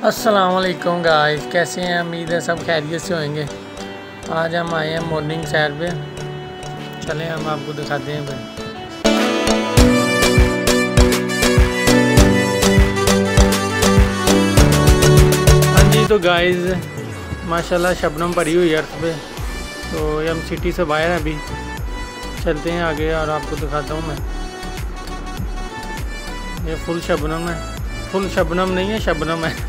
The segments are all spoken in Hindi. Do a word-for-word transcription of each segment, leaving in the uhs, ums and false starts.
अस्सलाम वालेकुम गाइस, कैसे हैं? उम्मीद है सब खैरियत से होंगे। आज हम आए हैं मॉर्निंग सैर पे, चलें हम आपको दिखाते हैं फिर। हाँ जी, तो गाइस माशाल्लाह शबनम पड़ी हुई है अर्थ पे, तो ये हम सिटी से बाहर हैं, अभी चलते हैं आगे और आपको दिखाता हूँ मैं। ये फुल शबनम है, फुल शबनम नहीं है, शबनम है।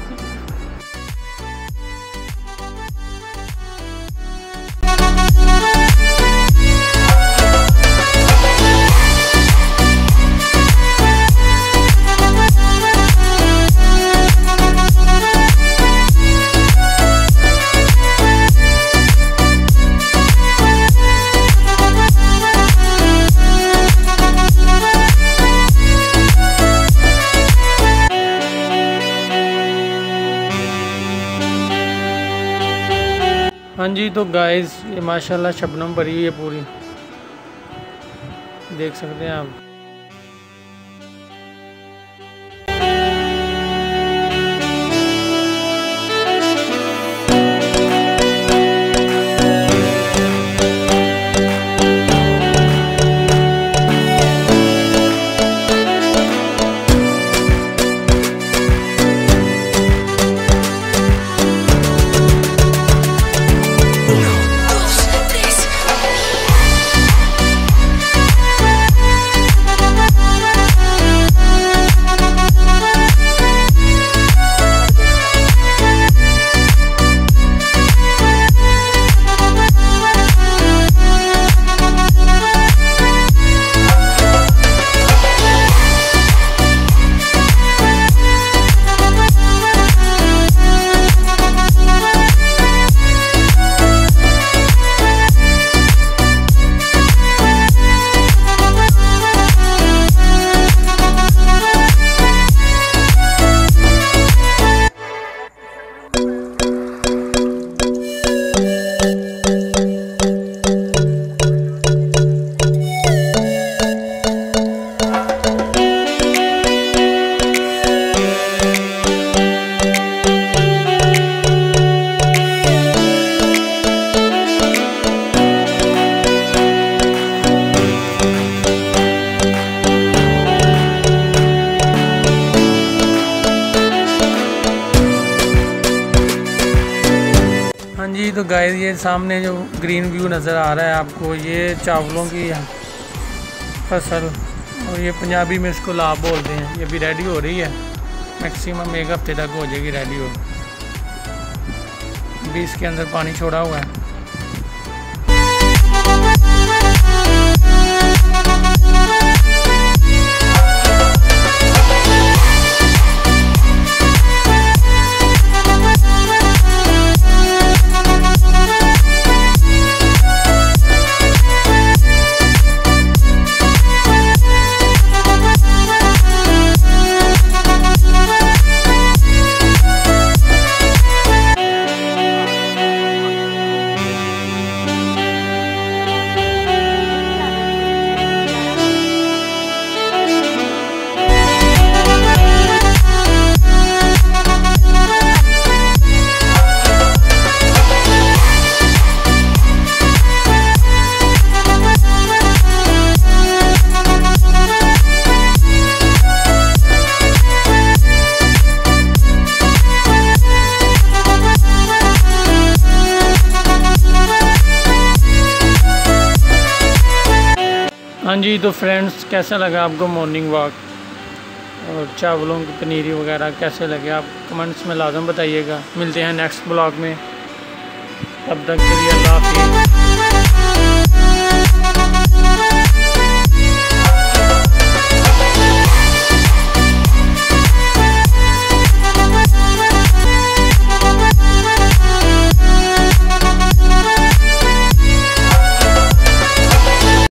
हाँ जी, तो गाइस ये माशाल्लाह शबनम भरी हुई है पूरी, देख सकते हैं आप। हाँ जी, तो गाइस ये सामने जो ग्रीन व्यू नज़र आ रहा है आपको, ये चावलों की फसल, और ये पंजाबी में इसको लाभ बोलते हैं। ये भी रेडी हो रही है, मैक्सिमम एक हफ्ते तक हो जाएगी रेडी हो। अभी इसके अंदर पानी छोड़ा हुआ है। हाँ जी, तो फ्रेंड्स कैसा लगा आपको मॉर्निंग वॉक और चावलों की पनीरी वगैरह कैसे लगे, आप कमेंट्स में लाजम बताइएगा। मिलते हैं नेक्स्ट ब्लॉग में, तब तक के लिए अल्लाह हाफ़िज़।